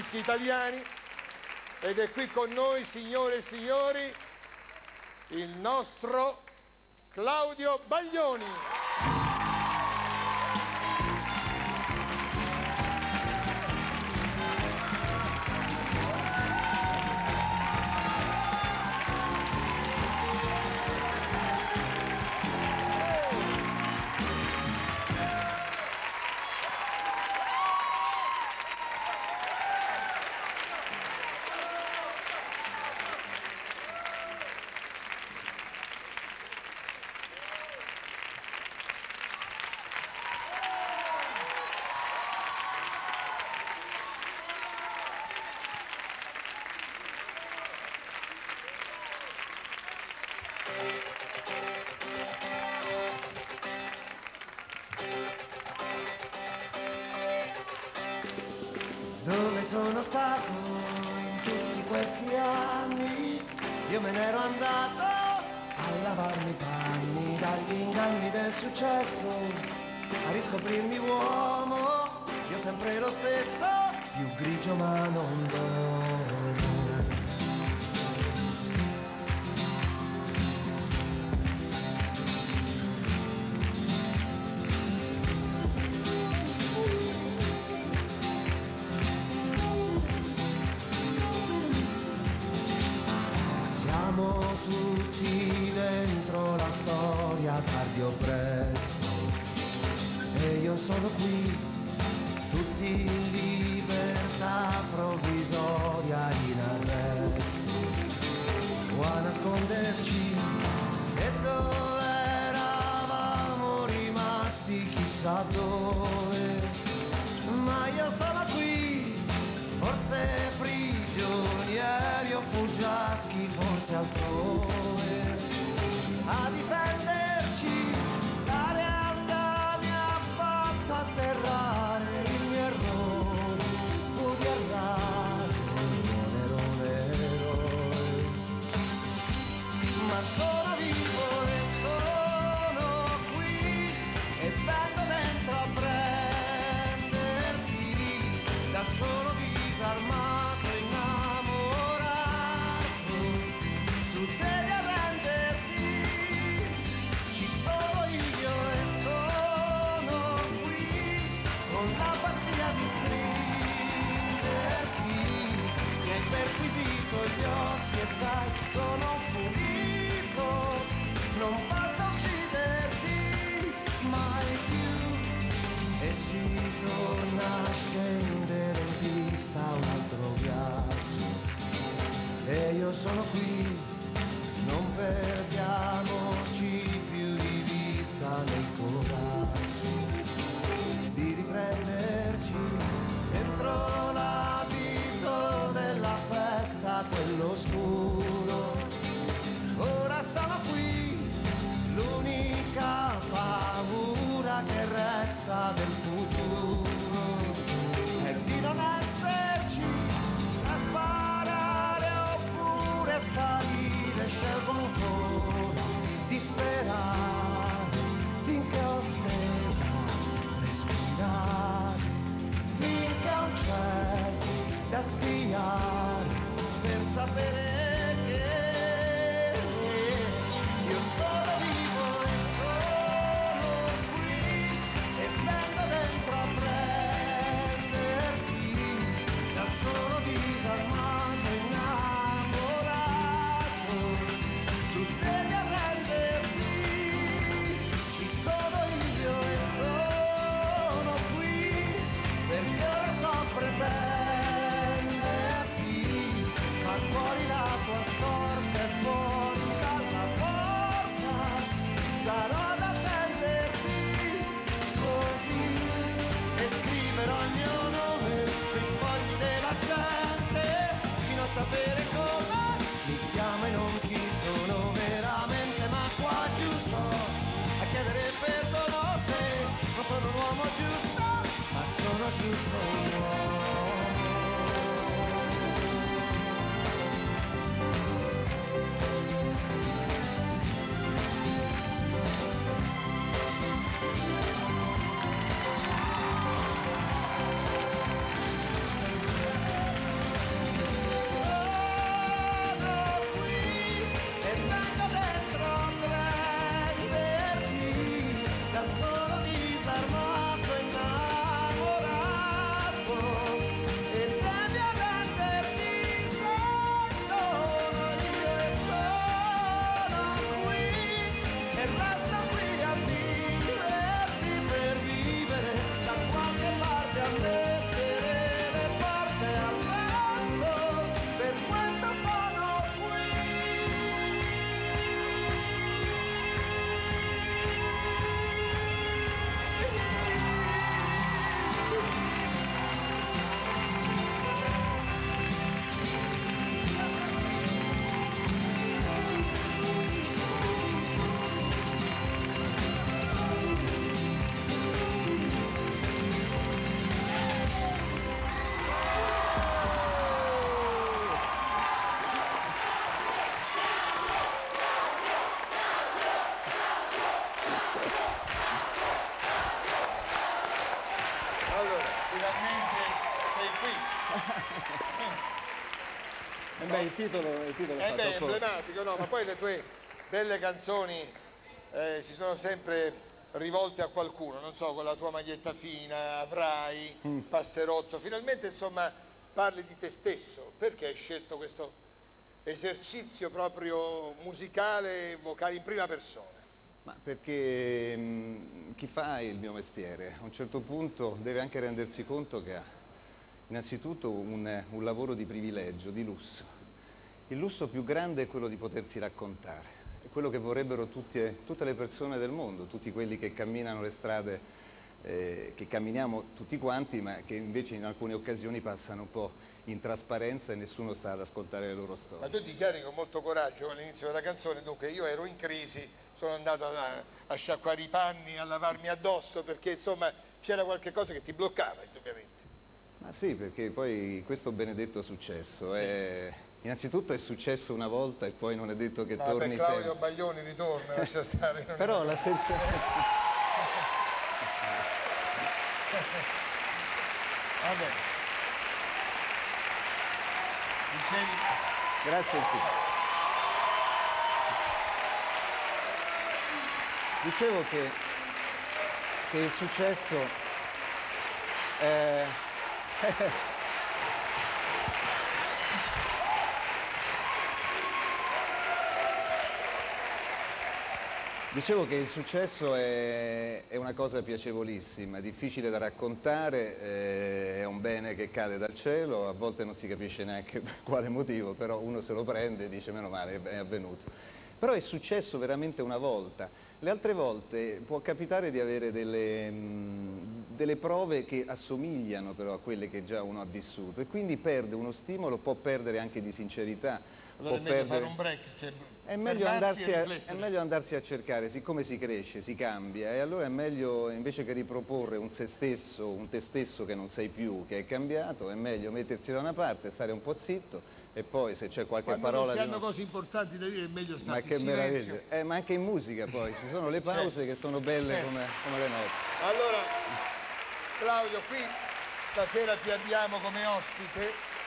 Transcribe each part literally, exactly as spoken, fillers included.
dischi italiani, ed è qui con noi, signore e signori, il nostro Claudio Baglioni. Dove sono stato in tutti questi anni? Io me n'ero andato a lavarmi i panni dagli inganni del successo, a riscoprirmi uomo, io sempre lo stesso, più grigio ma non buono. Siamo tutti dentro la storia, tardi o presto, e io sono qui, tutti in libertà provvisoria, in arresto, o a nasconderci, e dove eravamo rimasti chissà dove, ma io sono qui, forse prigionieri o fuggiaschi, forse altrove, a difenderci. La realtà mi ha fatto atterrare, il mio errore fu di errare, non ero un eroe, ma sono vivo e sono qui, e vengo dentro a prenderti, da solo disarmato, innamorato, tu devi arrenderti, ci sono io e sono qui, con la pazzia di stringerti, mi hai perquisito gli occhi e sai, sono punito, non posso ucciderti mai più, e si torna a scendere in pista un altro viaggio, e io sono qui, non perdiamoci più di vista nel coraggio di riprenderci dentro l'abito della festa, quello scuro. Ora sono qui, l'unica paura che resta del futuro è di non esserci, a sparare oppure sparire. Scelgo ancora di sperare finché ho te da respirare, finché ho un cielo da spiare, per sapere che io sono vivo e sono qui, e vengo dentro a prenderti, da solo disarmato, innamorato, tu devi arrenderti, ci sono io e sono qui, perché ora so prenderti, ma fuori la tua scorta e fuori dalla porta, sarò ad attenderti così, e scriverò il mio nome sui fogli della gente, fino a Eh beh, il titolo, il titolo è Eh beh, fatto emblematico, no? Ma poi le tue belle canzoni eh, si sono sempre rivolte a qualcuno, non so, con la tua maglietta fina, Avrai, Mm. Passerotto, finalmente insomma parli di te stesso. Perché hai scelto questo esercizio proprio musicale e vocale in prima persona? Ma perché mh, chi fa il mio mestiere a un certo punto deve anche rendersi conto che ha innanzitutto un, un lavoro di privilegio, di lusso. Il lusso più grande è quello di potersi raccontare, è quello che vorrebbero tutti, tutte le persone del mondo, tutti quelli che camminano le strade, eh, che camminiamo tutti quanti, ma che invece in alcune occasioni passano un po' in trasparenza e nessuno sta ad ascoltare le loro storie. Ma tu dichiari con molto coraggio all'inizio della canzone, dunque io ero in crisi, sono andato a, a sciacquare i panni, a lavarmi addosso, perché insomma c'era qualche cosa che ti bloccava indubbiamente. Ma sì, perché poi questo benedetto successo, Sì. è... innanzitutto è successo una volta e poi non è detto che Ma torni per Claudio sempre. Baglioni ritorna, lascia stare. non Però è- la sensazione... Vabbè. Dicevi? Grazie infinito. Dicevo che, che il successo è... Dicevo che il successo è, è una cosa piacevolissima, difficile da raccontare, eh, è un bene che cade dal cielo, a volte non si capisce neanche per quale motivo, però uno se lo prende e dice meno male, è avvenuto. Però è successo veramente una volta. Le altre volte può capitare di avere delle, mh, delle prove che assomigliano però a quelle che già uno ha vissuto e quindi perde uno stimolo, può perdere anche di sincerità. Allora è può meglio perdere... fare un break, cioè È meglio, fermarsi andarsi e a, è riflettere. meglio andarsi a cercare, siccome si cresce, si cambia, e allora è meglio, invece che riproporre un se stesso, un te stesso che non sei più, che è cambiato, è meglio mettersi da una parte, stare un po' zitto e poi se c'è qualche Quando parola non si di hanno no- cose importanti da dire è meglio Ma starsi che in silenzio. meraviglia! Eh, ma anche in musica poi, ci sono le pause che sono belle Certo. come, come le note. Allora, Claudio, qui stasera ti abbiamo come ospite,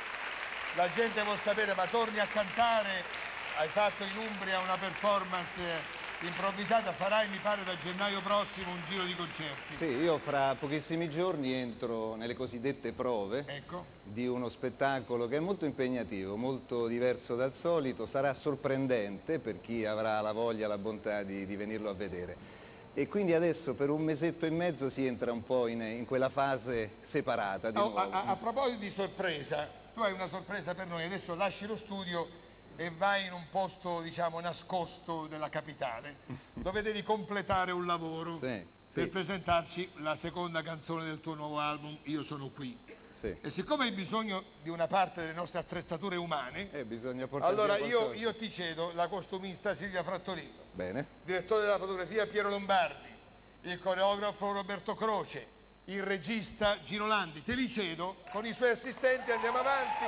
la gente vuol sapere, ma torni a cantare? Hai fatto in Umbria una performance improvvisata, farai mi pare da gennaio prossimo un giro di concerti. Sì, io fra pochissimi giorni entro nelle cosiddette prove Ecco. di uno spettacolo che è molto impegnativo, molto diverso dal solito, sarà sorprendente per chi avrà la voglia, la bontà di, di venirlo a vedere. E quindi adesso per un mesetto e mezzo si entra un po' in, in quella fase separata di Oh, nuovo. a, a- a proposito di sorpresa, tu hai una sorpresa per noi, adesso lasci lo studio e vai in un posto, diciamo, nascosto della capitale, dove devi completare un lavoro Sì, per sì. presentarci la seconda canzone del tuo nuovo album, Io sono qui. Sì. E siccome hai bisogno di una parte delle nostre attrezzature umane, Eh, bisogna portare allora via io, qualcosa. io ti cedo la costumista Silvia Frattorino, Bene. direttore della fotografia Piero Lombardi, il coreografo Roberto Croce, il regista Gino Landi. Te li cedo, con i suoi assistenti andiamo avanti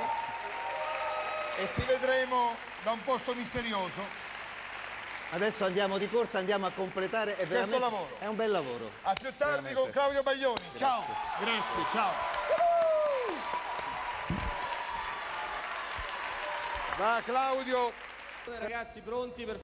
e ti vedremo da un posto misterioso. Adesso andiamo di corsa, andiamo a completare. È veramente... lavoro. È un bel lavoro. A più tardi Veramente. con Claudio Baglioni. Ciao, grazie, ciao. Va Claudio. Ragazzi, pronti per